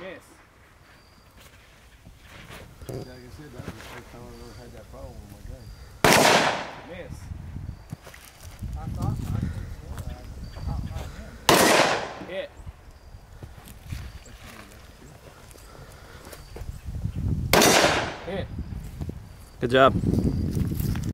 Miss. Like I said, that was the first time I ever had that problem with my gun. Miss. I thought I could swear I Hit. Hit. Good job.